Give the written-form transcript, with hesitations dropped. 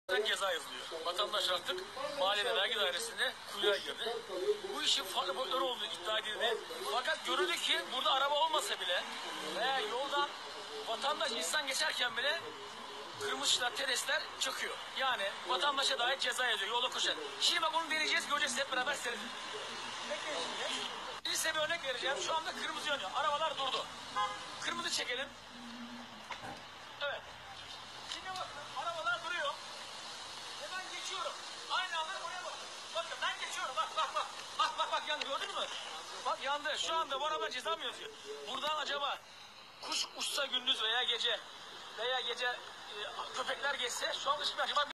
Ceza yazılıyor. Vatandaş artık Maliye Vergi Dairesi'nde kuyuya girdi. Bu işin farklı boyutları olduğu iddia edildi. Fakat görüldü ki burada araba olmasa bile veya yoldan vatandaş insan geçerken bile kırmızılar, teresler çıkıyor. Yani vatandaşa dair ceza yazıyor yolda koşan. Şimdi bak onu deneyeceğiz, göreceğiz hep beraber seyredin. Bekleyin şimdi. Size bir örnek vereceğim. Şu anda kırmızı yanıyor. Arabalar durdu. Kırmızı çekelim. Evet. Şimdi bakın arabalar duruyor. Ve ben geçiyorum. Aynı anda oraya bakın. Bakın ben geçiyorum. Bak yandı, gördün mü? Bak yandı. Şu anda bu araba ceza mı yazıyor? Buradan acaba kuş uçsa gündüz veya gece köpekler geçse şu an ışık